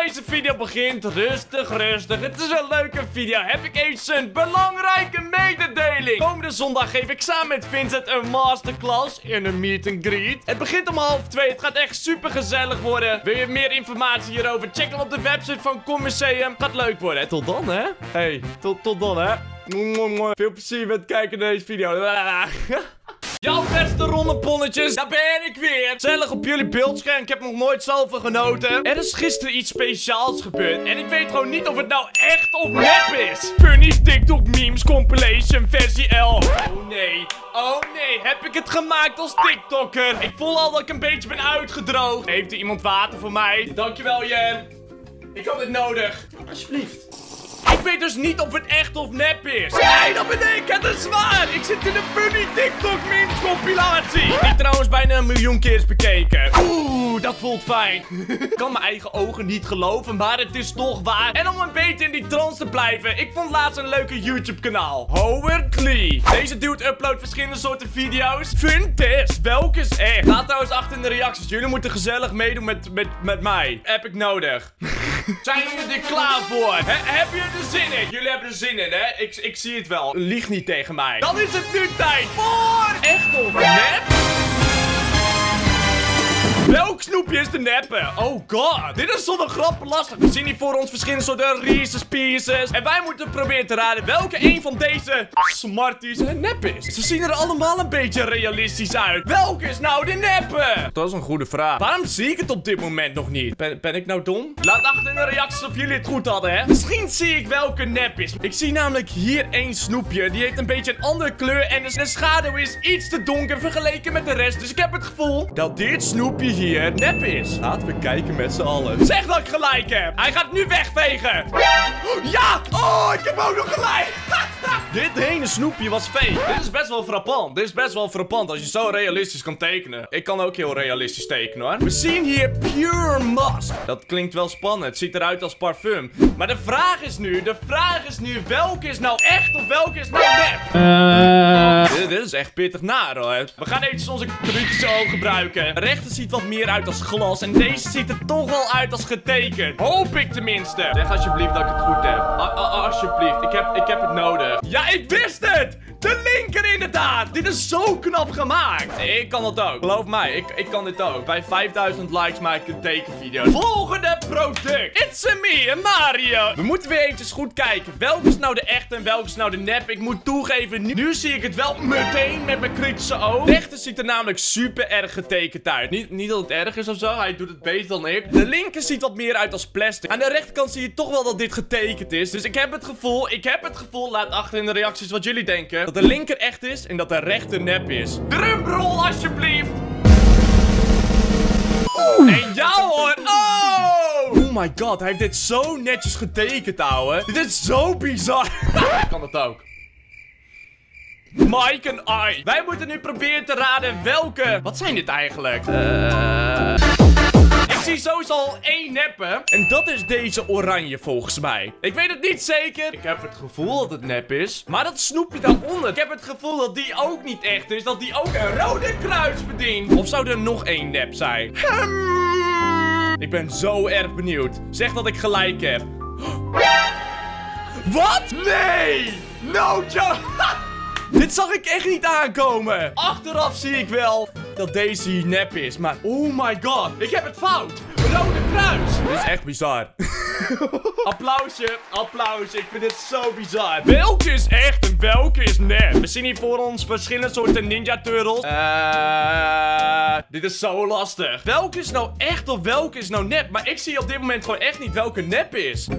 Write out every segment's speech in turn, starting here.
deze video begint, rustig. Het is een leuke video. Heb ik eens een belangrijke mededeling. Komende zondag geef ik samen met Vincent een masterclass in een meet and greet. Het begint om 1:30. Het gaat echt super gezellig worden. Wil je meer informatie hierover? Check dan op de website van Commuseum. Gaat leuk worden. Tot dan, hè? Hey, tot dan, hè? Veel plezier met het kijken naar deze video. Jouw beste rondeponnetjes, daar ben ik weer. Gezellig op jullie beeldscherm, ik heb nog nooit zoveel genoten. Er is gisteren iets speciaals gebeurd en ik weet gewoon niet of het nou echt of nep is. Funny TikTok memes compilation versie 11. Oh nee, heb ik het gemaakt als TikToker? Ik voel al dat ik een beetje ben uitgedroogd. Heeft er iemand water voor mij? Dankjewel, Jen. Ik had het nodig. Alsjeblieft. Ik weet dus niet of het echt of nep is. Nee, dat ben ik. Het is waar. Ik zit in een funny TikTok memes compilatie. Die trouwens bijna 1 miljoen keer is bekeken. Oeh, dat voelt fijn. Ik kan mijn eigen ogen niet geloven, maar het is toch waar. En om een beetje in die trance te blijven, ik vond laatst een leuke YouTube kanaal. Howard Lee. Deze dude uploadt verschillende soorten video's. Fun test. Welke is echt? Laat trouwens achter in de reacties. Jullie moeten gezellig meedoen met mij. Heb ik nodig. Zijn jullie er klaar voor? Heb je er zin in? Jullie hebben er zin in, hè? Ik zie het wel. Lieg niet tegen mij. Dan is het nu tijd voor... Echt of nep? Welk snoepje is de neppe? Oh god, dit is zo'n grappig lastig. We zien hier voor ons verschillende soorten Reese's Pieces. En wij moeten proberen te raden welke een van deze Smarties een nep is. Ze zien er allemaal een beetje realistisch uit. Welke is nou de neppe? Dat is een goede vraag. Waarom zie ik het op dit moment nog niet? Ben ik nou dom? Laat achter in de reacties of jullie het goed hadden, hè? Misschien zie ik welke nep is. Ik zie namelijk hier één snoepje. Die heeft een beetje een andere kleur. En de schaduw is iets te donker vergeleken met de rest. Dus ik heb het gevoel dat dit snoepje hier nep is. Laten we kijken met z'n allen. Zeg dat ik gelijk heb. Hij gaat nu wegvegen. Ja! Oh, ik heb ook nog gelijk. Dit ene snoepje was fake. Dit is best wel frappant. Dit is best wel frappant als je zo realistisch kan tekenen. Ik kan ook heel realistisch tekenen, hoor. We zien hier Pure Musk. Dat klinkt wel spannend. Het ziet eruit als parfum. Maar de vraag is nu, welke is nou echt of welke is nou nep? Dit is echt pittig naar, hoor. We gaan eventjes onze kritische oog gebruiken. De rechter ziet wat meer uit als glas. En deze ziet er toch wel uit als getekend. Hoop ik tenminste. Zeg alsjeblieft dat ik het goed heb. Alsjeblieft. Ik heb het nodig. Ja, ik wist het! De linker inderdaad! Dit is zo knap gemaakt. Ik kan dat ook. Geloof mij, ik kan dit ook. Bij 5000 likes maak ik een tekenvideo. Volgende product. It's a me, Mario. We moeten weer eventjes goed kijken. Welke is nou de echte en welke is nou de nep? Ik moet toegeven, nu zie ik het wel meteen met mijn kritische oog. De rechter ziet er namelijk super erg getekend uit. Niet dat het erg is of zo. Hij doet het beter dan ik. De linker ziet wat meer uit als plastic. Aan de rechterkant zie je toch wel dat dit getekend is. Dus ik heb het gevoel, laat achter in de reacties wat jullie denken. Dat de linker echt is en dat de rechter nep is. Drumroll alsjeblieft. En ja hoor. Oh my god, hij heeft dit zo netjes getekend, ouwe. Dit is zo bizar. Ik kan dat ook. Mike en I. Wij moeten nu proberen te raden welke... Wat zijn dit eigenlijk? Ik zie sowieso al 1 neppe. En dat is deze oranje volgens mij. Ik weet het niet zeker. Ik heb het gevoel dat het nep is. Maar dat snoepje daaronder. Ik heb het gevoel dat die ook niet echt is. Dat die ook een rode kruis bedient. Of zou er nog 1 nep zijn? Ik ben zo erg benieuwd. Zeg dat ik gelijk heb. Wat? Nee! No joke! Dit zag ik echt niet aankomen. Achteraf zie ik wel dat deze hier nep is. Maar oh my god, ik heb het fout. Rode kruis. Dit is echt bizar. Applausje. Ik vind dit zo bizar. Welke is echt en welke is nep? We zien hier voor ons verschillende soorten Ninja Turtles. Dit is zo lastig. Welke is nou echt of welke is nou nep? Maar ik zie op dit moment gewoon echt niet welke nep is.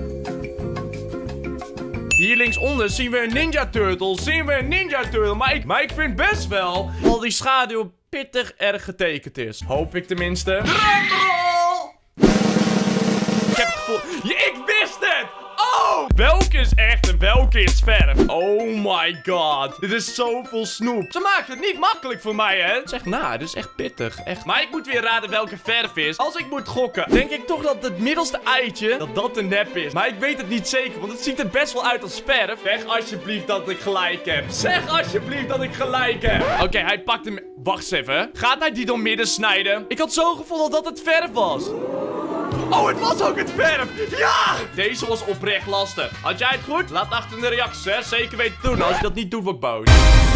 Hier linksonder zien we een Ninja Turtle. Maar ik vind best wel dat die schaduw pittig erg getekend is. Hoop ik tenminste. Drumroll! Ik heb het gevoel... Ja, ik wist het! Oh! Welke is echt en welke is verf? Oh my god. Dit is zoveel snoep. Ze maakt het niet makkelijk voor mij, hè? Zeg nou, dit is echt pittig. Echt. Maar ik moet weer raden welke verf is. Als ik moet gokken, denk ik toch dat het middelste eitje, dat de nep is. Maar ik weet het niet zeker, want het ziet er best wel uit als verf. Zeg alsjeblieft dat ik gelijk heb. Oké, hij pakt hem... Wacht eens even. Gaat hij die door midden snijden? Ik had zo'n gevoel dat het verf was. Oh, het was ook het verf. Ja! Deze was oprecht lastig. Had jij het goed? Laat achter in de reacties, hè. Zeker weten te doen. Als je dat niet doet, word ik boos.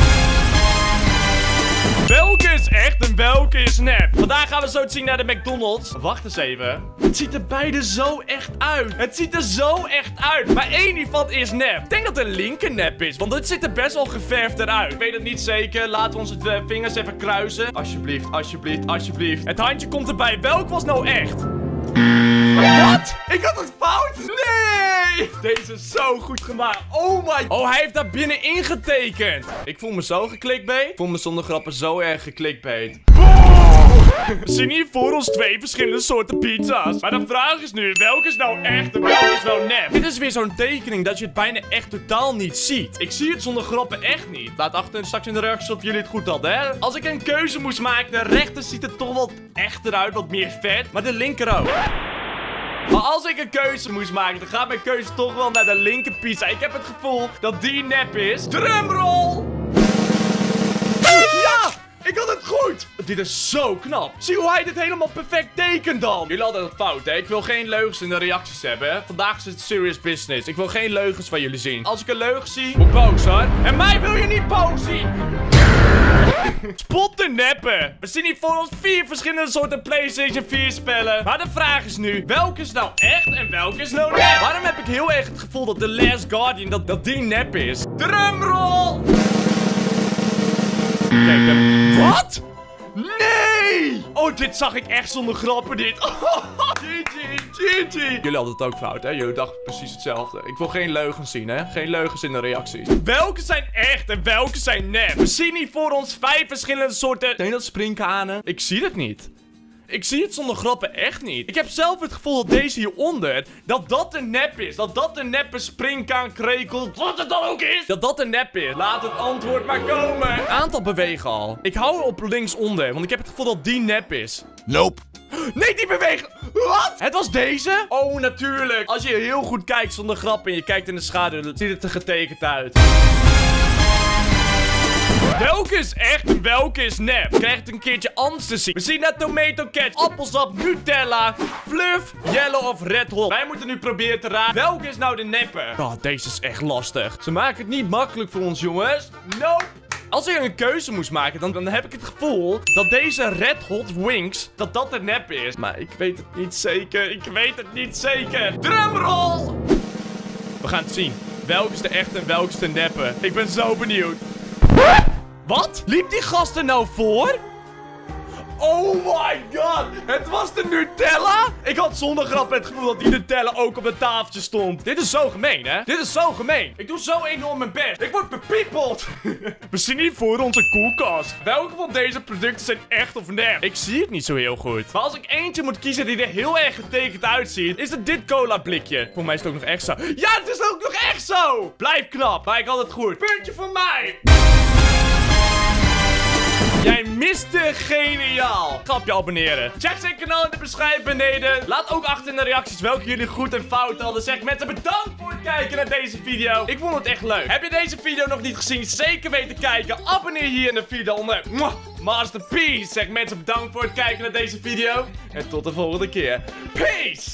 Welke is echt en welke is nep? Vandaag gaan we zo zien naar de McDonald's. Wacht eens even. Het ziet er beide zo echt uit. Het ziet er zo echt uit. Maar één hiervan is nep. Ik denk dat de linker nep is. Want het ziet er best wel geverfd eruit. Ik weet het niet zeker. Laten we onze vingers even kruisen. Alsjeblieft, alsjeblieft, alsjeblieft. Het handje komt erbij. Welk was nou echt? Wat? Ik had het fout? Nee! Deze is zo goed gemaakt. Oh my... Oh, hij heeft daar binnen ingetekend. Ik voel me zo geklikbeet. Ik voel me zonder grappen zo erg geklikbeet. We zien hier voor ons 2 verschillende soorten pizza's. Maar de vraag is nu, welke is nou echt en welke is nou nep? Dit is weer zo'n tekening dat je het bijna echt totaal niet ziet. Ik zie het zonder grappen echt niet. Laat achter straks in de reacties of jullie het goed hadden, hè? Als ik een keuze moest maken, de rechter ziet er toch wel echter uit, wat meer vet. Maar de linker ook. Maar als ik een keuze moest maken, dan gaat mijn keuze toch wel naar de linker pizza. Ik heb het gevoel dat die nep is. Drumroll! Ja! Ik had het goed! Dit is zo knap. Zie hoe hij dit helemaal perfect tekent dan. Jullie hadden het fout, hè? Ik wil geen leugens in de reacties hebben, hè? Vandaag is het serious business. Ik wil geen leugens van jullie zien. Als ik een leugen zie, word ik boos, hoor. En mij wil je niet boos zien! Spot de neppen. We zien hier voor ons 4 verschillende soorten PlayStation 4 spellen. Maar de vraag is nu, welke is nou echt en welke is nou nep? Waarom heb ik heel erg het gevoel dat The Last Guardian, dat die nep is? Drumroll! Kijk, wat? Nee! Oh, dit zag ik echt zonder grappen, dit. GG. Jullie hadden het ook fout, hè? Jullie dachten precies hetzelfde. Ik wil geen leugens zien, hè? Geen leugens in de reacties. Welke zijn echt en welke zijn nep? We zien hier voor ons 5 verschillende soorten... Zijn dat sprinkhanen? Ik zie het niet. Ik zie het zonder grappen echt niet. Ik heb zelf het gevoel dat deze hieronder, dat een nep is. Dat een neppe springkaan, krekel, wat het dan ook is. Dat een nep is. Laat het antwoord maar komen. Een aantal bewegen al. Ik hou op linksonder, want ik heb het gevoel dat die nep is. Nope. Nee, die bewegen. Wat? Het was deze? Oh, natuurlijk. Als je heel goed kijkt zonder grappen en je kijkt in de schaduw, dan ziet het er getekend uit. Welke is echt en welke is nep? Je krijgt het een keertje anders te zien. We zien net tomato ketchup, appelsap, Nutella, fluff, yellow of red hot. Wij moeten nu proberen te raden. Welke is nou de neppe? Oh, deze is echt lastig. Ze maken het niet makkelijk voor ons, jongens. Nope. Als ik een keuze moest maken, dan heb ik het gevoel dat deze red hot wings, dat de nep is. Maar ik weet het niet zeker. Ik weet het niet zeker. Drumroll! We gaan het zien. Welke is de echte en welke is de neppe? Ik ben zo benieuwd. Wat? Liep die gast er nou voor? Oh my god. Het was de Nutella? Ik had zonder grap het gevoel dat die Nutella ook op het tafeltje stond. Dit is zo gemeen, hè? Dit is zo gemeen. Ik doe zo enorm mijn best. Ik word bepiepeld. We zien hier voor onze koelkast. Welke van deze producten zijn echt of nep? Ik zie het niet zo heel goed. Maar als ik eentje moet kiezen die er heel erg getekend uitziet, is het dit cola blikje. Voor mij is het ook nog echt zo. Ja, het is ook nog echt zo. Blijf knap. Maar ik had het goed. Puntje voor mij. Jij miste geniaal. Ga op je abonneren. Check zijn kanaal in de beschrijving beneden. Laat ook achter in de reacties welke jullie goed en fout hadden. Zeg mensen bedankt voor het kijken naar deze video. Ik vond het echt leuk. Heb je deze video nog niet gezien? Zeker weten kijken. Abonneer hier in de video onder. Masterpiece. Zeg mensen bedankt voor het kijken naar deze video. En tot de volgende keer. Peace.